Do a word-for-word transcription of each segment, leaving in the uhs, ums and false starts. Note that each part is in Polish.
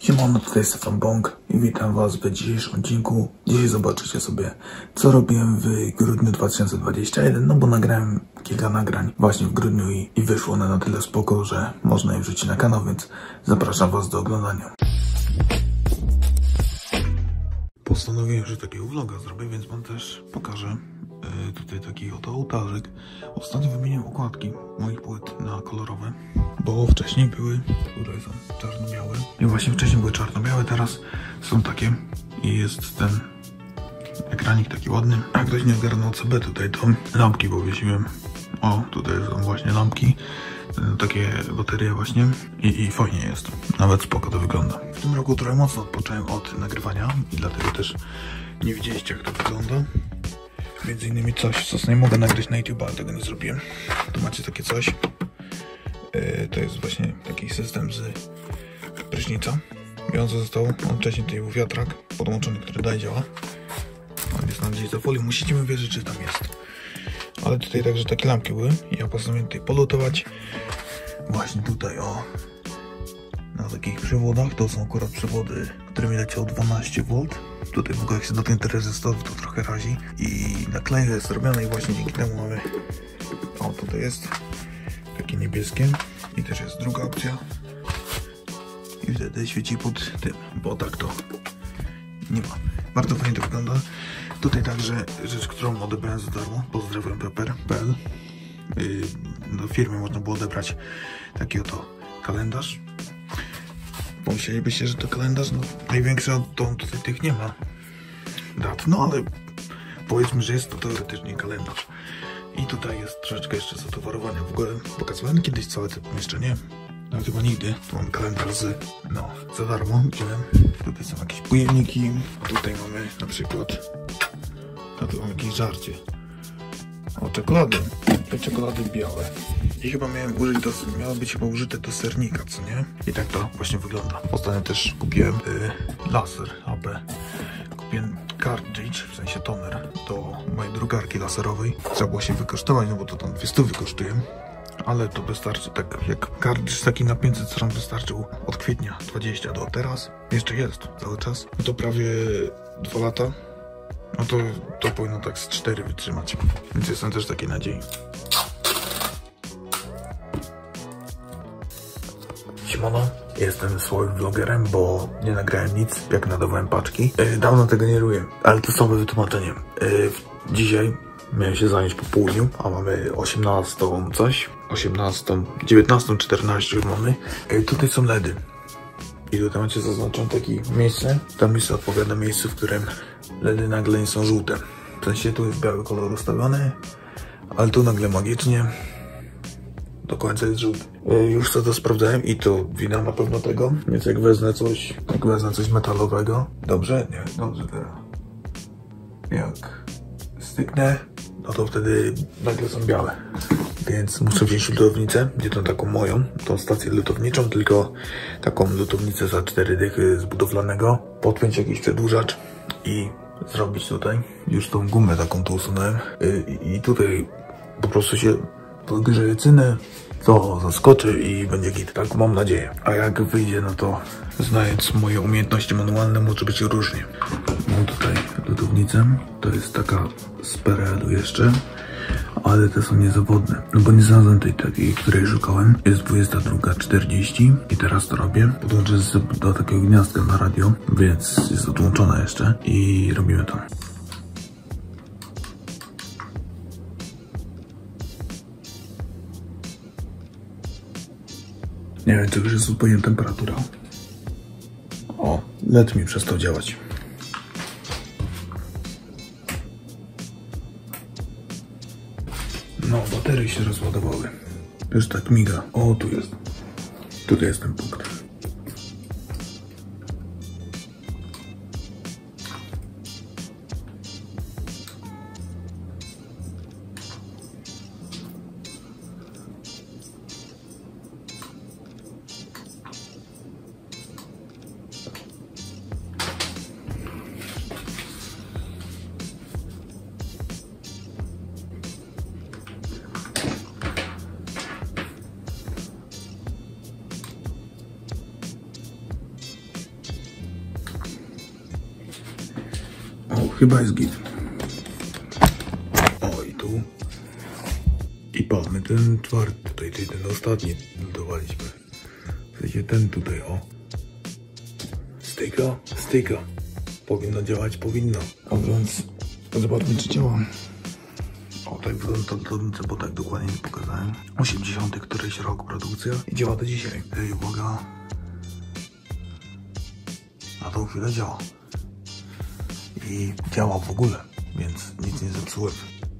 Siemano, tutaj jest Stefan Bąk i witam was w dzisiejszym odcinku. Dzisiaj zobaczycie sobie, co robiłem w grudniu dwa tysiące dwudziestym pierwszym, no bo nagrałem kilka nagrań właśnie w grudniu i, i wyszło one na tyle spoko, że można je wrzucić na kanał, więc zapraszam was do oglądania. Postanowiłem, że takiego vloga zrobię, więc wam też pokażę yy, tutaj taki oto ołtarzyk. Ostatnio wymieniłem okładki moich płyt na kolorowe, bo wcześniej były, tutaj są czarno-białe. I właśnie wcześniej były czarno-białe, teraz są takie i jest ten ekranik taki ładny. A ktoś nie ogarnął C B tutaj, to lampki powiesiłem. O, tutaj są właśnie lampki, takie baterie właśnie i, i fajnie jest, nawet spoko to wygląda. W tym roku trochę mocno odpocząłem od nagrywania i dlatego też nie widzieliście, jak to wygląda. Między innymi coś, co nie mogę nagrać na YouTube, ale tego nie zrobiłem. Tu macie takie coś. Yy, to jest właśnie taki system z prysznica. I on został, on wcześniej tutaj był wiatrak podłączony, który dalej działa. On jest na gdzieś za folią, musicie mi wierzyć, że tam jest. Ale tutaj także takie lampki były. Ja postanowiłem tutaj polutować. Właśnie tutaj, o, na takich przewodach. To są akurat przewody, którymi leciał dwanaście wolt. Tutaj w ogóle jak się dotknie rezystorów, to trochę razi. I naklejka jest robiona i właśnie dzięki temu mamy... O, tutaj jest takie niebieskie. I też jest druga opcja. I wtedy świeci pod tym, bo tak to nie ma. Bardzo fajnie to wygląda. Tutaj także rzecz, którą odebrałem za darmo. Pozdrawiam pepper kropka p l. Yy, do firmy można było odebrać taki oto kalendarz. Pomyślelibyście, że to kalendarz, no największy, to tutaj tych nie ma dat, no ale powiedzmy, że jest to teoretycznie kalendarz. I tutaj jest troszeczkę jeszcze zatowarowania. W ogóle pokazywałem kiedyś całe to pomieszczenie, nawet chyba nigdy. Tu mam kalendarz z, no, za darmo, wziąłem. Tutaj są jakieś pojemniki, tutaj mamy na przykład, a tu mam jakieś żarcie. O, czekolady. Te czekolady białe. I chyba miałem użyć do, miało być chyba użyte do sernika, co nie? I tak to właśnie wygląda. Ostatnio też kupiłem y, laser A B. Kupiłem cartridge, w sensie toner, do mojej drukarki laserowej. Trzeba było się wykosztować, no bo to tam dwie stówy kosztuje. Ale to wystarczy, tak jak cartridge taki na pięćset stron wystarczył od kwietnia dwudziestego do teraz. Jeszcze jest cały czas. No to prawie dwa lata. No to, to powinno tak z cztery wytrzymać. Więc jestem też takiej nadziei. Siemano, jestem słowym vlogerem, bo nie nagrałem nic, jak nadawałem paczki. Yy, dawno tego nie robię, ale to słowe wytłumaczenie. Yy, dzisiaj miałem się zająć po południu, a mamy osiemnastą coś. osiemnastą, dziewiętnastą, czternastą już mamy. Yy, tutaj są ledy. I tutaj macie zaznaczone takie miejsce. To miejsce odpowiada miejscu, w którym ledy nagle nie są żółte. W sensie tu jest biały kolor ustawiony, ale tu nagle magicznie do końca jest żółty. Już co to sprawdzałem i to wina na pewno tego. Więc jak wezmę coś, jak wezmę coś metalowego. Dobrze? Nie, dobrze teraz. Jak styknę, no to wtedy nagle są białe. Więc muszę wziąć lutownicę, nie tą taką moją, tą stację lutowniczą, tylko taką lutownicę za cztery dychy z budowlanego. Podpiąć jakiś przedłużacz i zrobić tutaj. Już tą gumę taką tu usunąłem. I tutaj po prostu się podgrzeje cynę, to zaskoczy i będzie git, tak mam nadzieję. A jak wyjdzie, no to znając moje umiejętności manualne, może być różnie. Mam tutaj lutownicę, to jest taka z Peredu jeszcze, ale te są niezawodne, no bo nie znalazłem tej takiej, której szukałem. Jest dwudziesta druga czterdzieści i teraz to robię. Podłączę do takiego gniazdka na radio, więc jest odłączona jeszcze i robimy to. Nie wiem, czy już jest odpowiednia temperatura. O, L E D mi przestał działać. No, baterie się rozładowały. Już tak miga. O, tu jest. Tutaj jest ten punkt. chyba jest git. O, i tu. I pa, my ten czwarty tutaj, czyli ten ostatni budowaliśmy. W sensie ten tutaj, o. Styka, styka. Powinno działać, powinno. A więc zobaczmy, czy działa. O, tak wygląda to lodnice, bo tak dokładnie nie pokazałem. osiemdziesiąty któryś rok produkcja i działa do dzisiaj. Ej, uwaga. Na tą chwilę działa. I działa w ogóle, więc nic nie zepsułem.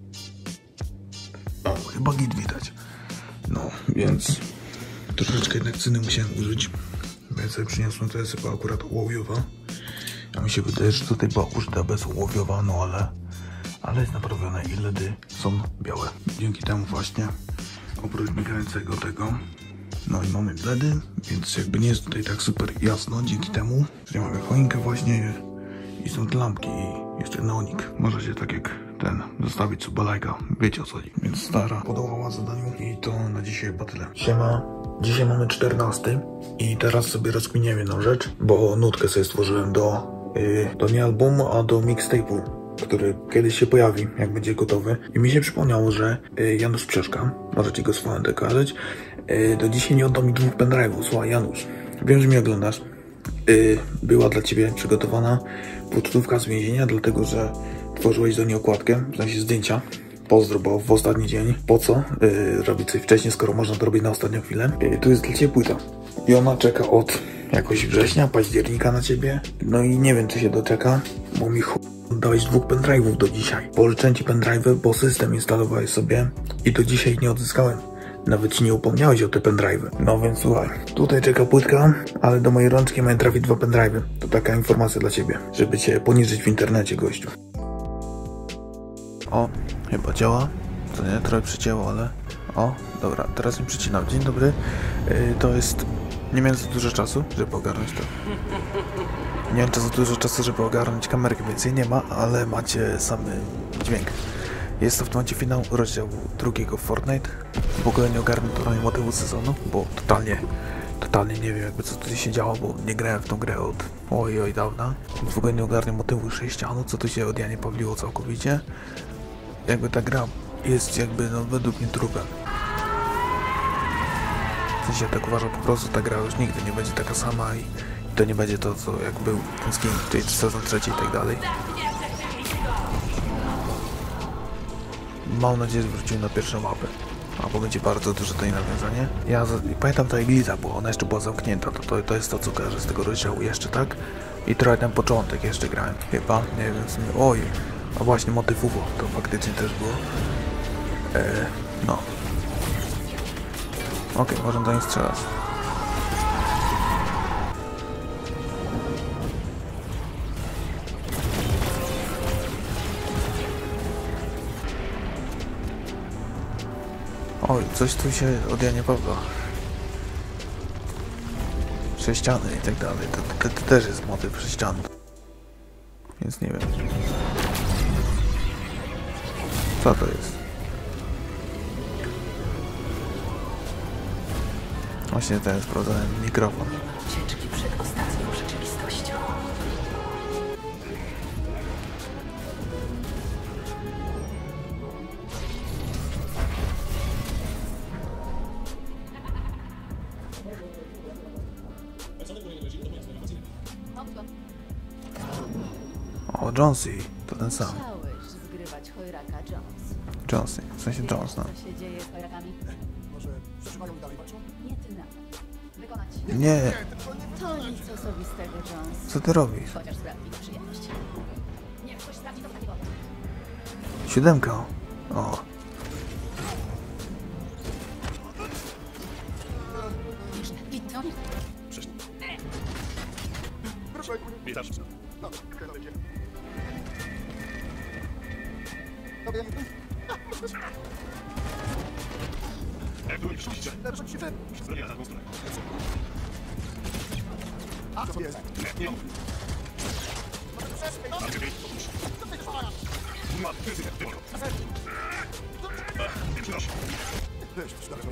O, chyba git widać. No, więc troszeczkę jednak cyny musiałem użyć. Więc sobie przyniosłem, to jest chyba akurat ołowiowa. A mi się wydaje, że tutaj była użyta bez ołowiowa, no ale ale jest naprawione i ledy są białe. Dzięki temu właśnie, oprócz migającego tego, no i mamy ledy, więc jakby nie jest tutaj tak super jasno dzięki temu, że mamy choinkę właśnie i są te lampki i jeszcze neonik. Możecie tak jak ten zostawić sobie lajka, wiecie o co chodzi. Więc stara podołała zadaniu i to na dzisiaj chyba tyle. Siema, dzisiaj mamy czternasty i teraz sobie rozkminiam jedną rzecz, bo nutkę sobie stworzyłem do, yy, do nie albumu, a do mixtape'u, który kiedyś się pojawi, jak będzie gotowy. I mi się przypomniało, że y, Janusz Przeszka, możecie go swoją kojarzyć, y, do dzisiaj nie oddał mi dwóch pendrive'ów. Słuchaj, Janusz, wiem, że mnie oglądasz. Y, była dla ciebie przygotowana pocztówka z więzienia, dlatego że tworzyłeś do niej okładkę, w sensie zdjęcia. Pozdro, bo w ostatni dzień. Po co y, robić coś wcześniej, skoro można to robić na ostatnią chwilę? Y, tu jest dla ciebie płyta. I ona czeka od jakoś września, października na ciebie. No i nie wiem, czy się doczeka, bo mi ch... dałeś dwóch pendrive'ów do dzisiaj. Pożyczę ci pendrive'y, bo system instalowałeś sobie i do dzisiaj ich nie odzyskałem. Nawet ci nie upomniałeś o te pendrive'y. No więc słuchaj, tutaj czeka płytka, ale do mojej rączki mają trafić dwa pendrive'y. To taka informacja dla ciebie, żeby cię poniżyć w internecie, gościu. O, chyba działa. To nie, trochę przycięło, ale... O, dobra, teraz mi przycinam. Dzień dobry. Yy, to jest... Nie miałem za dużo czasu, żeby ogarnąć to. Nie miałem za dużo czasu, żeby ogarnąć kamerkę, więc jej nie ma, ale macie samy dźwięk. Jest to w tym momencie finał rozdziału drugiego Fortnite. W ogóle nie ogarnę totalnie motywu sezonu, bo totalnie, totalnie nie wiem jakby co tutaj się działo, bo nie grałem w tą grę od oj oj dawna. W ogóle nie ogarnę motywu sześcianu, co tu się od Janie Pawliło całkowicie. Jakby ta gra jest jakby no według mnie trupem. W sensie ja tak uważam, po prostu ta gra już nigdy nie będzie taka sama i to nie będzie to, co jak był ten skin, czyli sezon trzeci i tak dalej. Mam nadzieję, że wrócimy na pierwszą mapę, albo będzie bardzo duże tutaj nawiązanie. Ja za, pamiętam ta iglica, bo ona jeszcze była zamknięta, to, to, to jest to, co kojarzę z tego rozdziału jeszcze, tak? I trochę ten początek jeszcze grałem, chyba, nie wiem, w sumie, oj, a właśnie motyw U F O, to faktycznie też było. Eee, no. Okej, okay, możemy do nich strzelać. Oj, coś tu się od Janie Pawła. Sześciany i tak dalej. To, to, to też jest motyw sześciany. Więc nie wiem. Co to jest? Właśnie ten sprawdzony mikrofon. Ucieczki przed ostatnią rzeczywistością. O, Jonesy, to ten sam. Chciałeś zgrywać chojraka Jones. Jonesy, w sensie Jones, no. Co się dzieje z chojrakami? Może przeżywają i dalej walczą? Nie ty na to. Wykonać. Nie, To nic osobistego, Jones. co ty robisz? Chociaż sprawi mi przyjemność. Nie, ktoś sprawdzi to w takiego. Siódemka. O, Jeszcze, widno. Proszę, witasz. No, jak będzie. Tobie nie... Jak tu przyjdzie? Lepsze się wy... Zrobię na taką stronę. A co jest? Nie, nie. A czekaj, pomóż. Ma, krytykę, ty moro. Nie przynoszę. Weź, przynajmniej.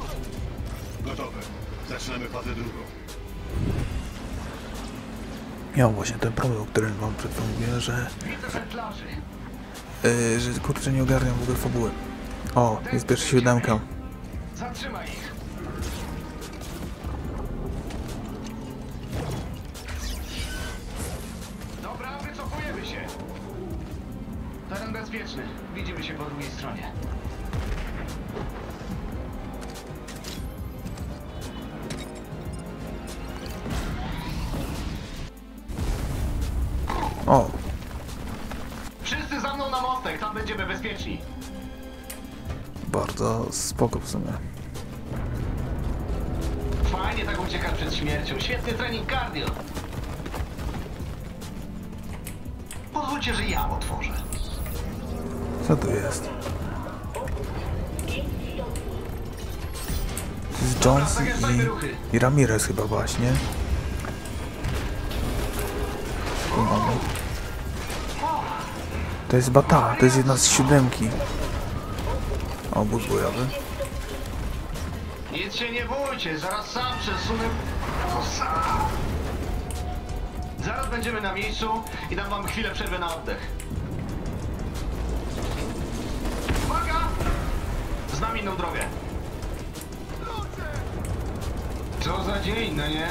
Gotowe. Zaczynamy fazę drugą. miał właśnie ten problem, o którym wam przed chwilą mówiłem, że... Yy, że kurczę nie ogarniam w ogóle fabuły. O, jest pierwsza siódemka. Zatrzymaj ich! Dobra, wycofujemy się! Teren bezpieczny. Widzimy się po drugiej stronie. O, Wszyscy za mną na mostek, tam będziemy bezpieczni. bardzo spoko w sumie. Fajnie tak uciekać przed śmiercią. Świetny trening cardio. Pozwólcie, że ja otworzę. Co tu jest? To jest Jones i, i Ramirez chyba właśnie. Tu mamy. To jest chyba ta, to jest jedna z siódemki. Obóz bojowy. Nic się nie bójcie, zaraz sam przesunę... O, sam. Zaraz będziemy na miejscu i dam wam chwilę przerwy na oddech. Uwaga! Znam inną drogę. Co za dzień, no nie?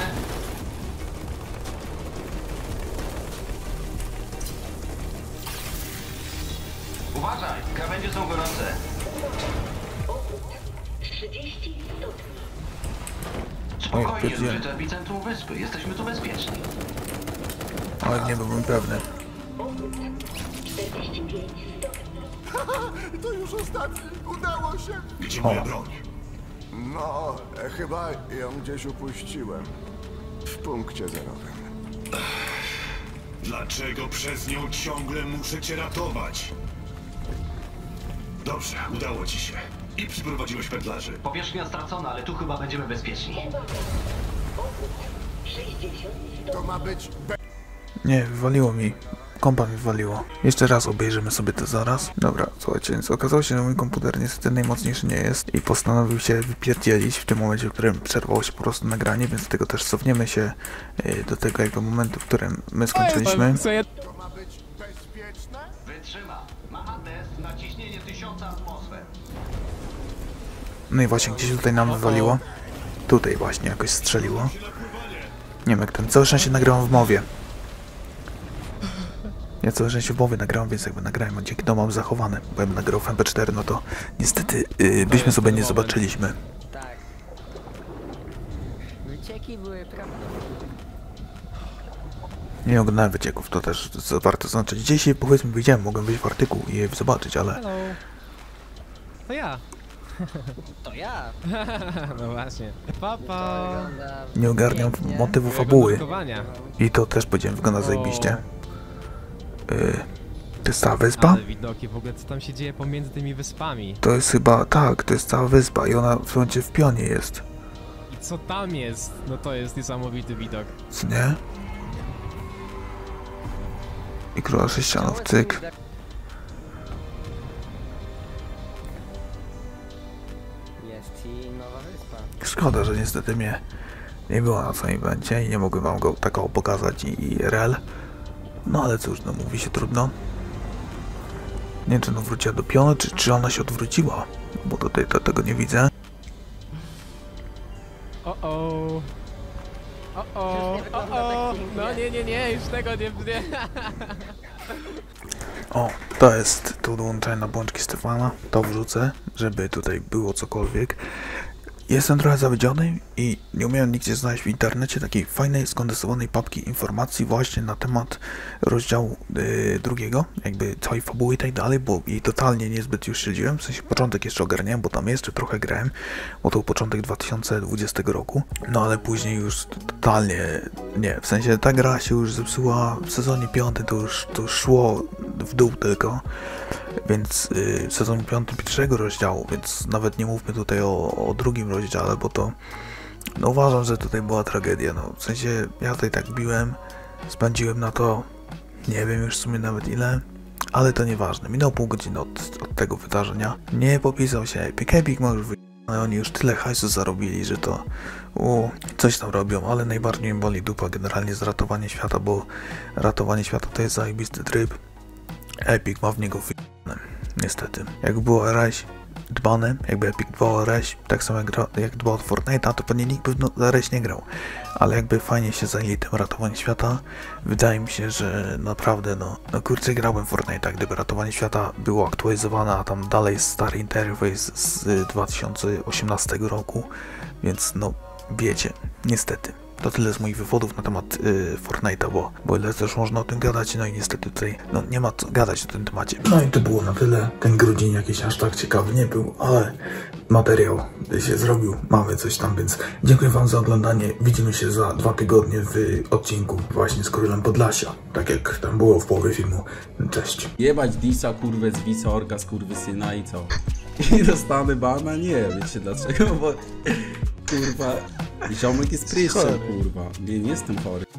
Uważaj, krawędzie są gorące. trzydzieści stopni. Spokojnie, pierdzielę. ludzie, to epicentrum wyspy. Jesteśmy tu bezpieczni. Ale nie byłbym pewny. czterdzieści pięć stopni. To już ostatni. Udało się. Gdzie moja broń? No, e, chyba ją gdzieś upuściłem. W punkcie zerowym. Dlaczego przez nią ciągle muszę cię ratować? Dobrze, udało ci się. I przyprowadziłeś pętlarzy. Powierzchnia stracona, ale tu chyba będziemy bezpieczni. sześćdziesiąt To ma być be... Nie, wywaliło mi. Kompa mi wywaliło. Jeszcze raz obejrzymy sobie to zaraz. Dobra, słuchajcie, więc okazało się, że mój komputer niestety najmocniejszy nie jest i postanowił się wypierdzielić w tym momencie, w którym przerwało się po prostu nagranie, więc dlatego też cofniemy się y, do tego jakby momentu, w którym my skończyliśmy. To ma być bezpieczne? Wytrzyma. Ma test na ciśnienie tysiąca atmosfer. No i właśnie gdzieś tutaj nam wywaliło. Tutaj właśnie jakoś strzeliło. Nie wiem jak ten, całe szczęście nagrałem w mowie. Ja całe szczęście w mowie nagrałem, więc jakby nagrałem, a dzięki temu mam zachowane. Bo jakbym nagrał w M P cztery, no to niestety yy, byśmy sobie nie zobaczyliśmy. Tak. Wycieki były prawdą. Nie oglądałem wycieków, to też to warto zaznaczyć. Dzisiaj powiedzmy wyjdziemy, mogłem wyjść w artykuł i je zobaczyć, ale... Hello. To ja. To ja. No właśnie. Papa. To wygląda Nie ogarniam pięknie. motywu fabuły. Nurkowania. I to też powiedziałem, wygląda zajebiście. Yy, to jest cała wyspa? Ale widoki w ogóle, co tam się dzieje pomiędzy tymi wyspami. To jest chyba, tak, to jest cała wyspa i ona w momencie w pionie jest. I co tam jest? No to jest niesamowity widok. Co nie? I króla sześcianów, cyk. Jest i nowa wyspa. Szkoda, że niestety mnie nie było na samym evencie i nie mogłem wam go takiego pokazać i, i R L. No ale cóż, no mówi się trudno. Nie wiem, czy ona wróciła do pionu, czy, czy ona się odwróciła, bo tutaj to, tego nie widzę. O o. O o. Już nie wygląda O o. tak pięknie. No nie, nie, nie, już tego nie... nie. O, to jest tu dołączenie na błączki Stefana. To wrzucę, żeby tutaj było cokolwiek. Jestem trochę zawiedziony i nie umiałem nigdzie znaleźć w internecie takiej fajnej, skondensowanej papki informacji właśnie na temat rozdziału yy, drugiego, jakby całej fabuły i tak dalej, bo jej totalnie niezbyt już śledziłem, w sensie początek jeszcze ogarniałem, bo tam jeszcze trochę grałem, bo to był początek dwa tysiące dwudziestego roku, no ale później już totalnie nie, w sensie ta gra się już zepsuła w sezonie piątym, to już, to już szło w dół tylko. Więc yy, sezon piąty pierwszego rozdziału, więc nawet nie mówmy tutaj o, o drugim rozdziale, bo to no uważam, że tutaj była tragedia, no w sensie ja tutaj tak biłem, spędziłem na to nie wiem już w sumie nawet ile, ale to nieważne, minęło pół godziny od, od tego wydarzenia, nie popisał się Epic, Epic możesz wyjść. No, oni już tyle hajsu zarobili, że to u, coś tam robią, ale najbardziej mnie boli dupa generalnie z ratowania świata, bo ratowanie świata to jest zajebisty tryb. Epic ma w niego f***ne, niestety. Jak było Reś dbane, jakby Epic dbał o Reś, tak samo jak, jak dbał o Fortnite'a, to pewnie nikt by w Reś nie grał. Ale jakby fajnie się zajęli tym ratowaniem świata, wydaje mi się, że naprawdę no, no kurczę, grałbym w Fortnite'a, gdyby ratowanie świata było aktualizowane, a tam dalej jest stary interfejs z dwa tysiące osiemnastego roku, więc no wiecie, niestety. To tyle z moich wywodów na temat yy, Fortnite'a, bo, bo ile też można o tym gadać, no i niestety tutaj no, nie ma co gadać o tym temacie. No i to było na tyle. Ten grudzień jakiś aż tak ciekawy nie był, ale materiał się zrobił, mamy coś tam, więc dziękuję wam za oglądanie. Widzimy się za dwa tygodnie w odcinku właśnie z Królem Podlasia, tak jak tam było w połowie filmu. Cześć. Jebać Disa, kurwę, z Wisa, orga, skurwysyna i co? I dostanę bana? Nie, wiecie dlaczego, bo kurwa, ziomek jest pryszczem, kurwa, nie, nie jestem chory.